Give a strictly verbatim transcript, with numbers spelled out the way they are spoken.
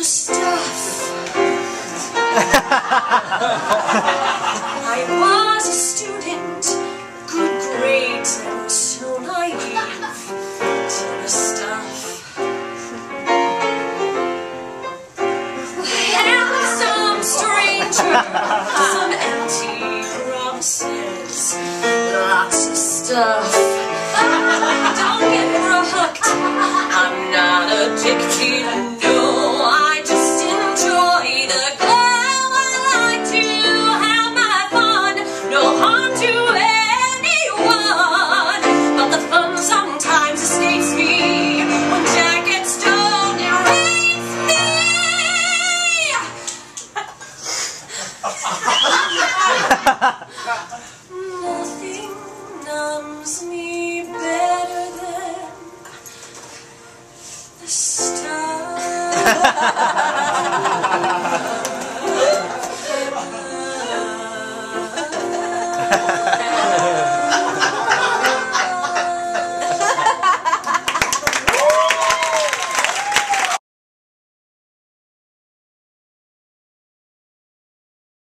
the stuff. I was a student, good grades and so naive to the stuff. And some stranger, some empty promises, lots of stuff. Don't get hooked, I'm not addicted, no, I just enjoy the glow. I like to have my fun, no harm to anyone, but the fun sometimes escapes me when Jack gets stoned and rapes me. Nothing numbs me better than the stars.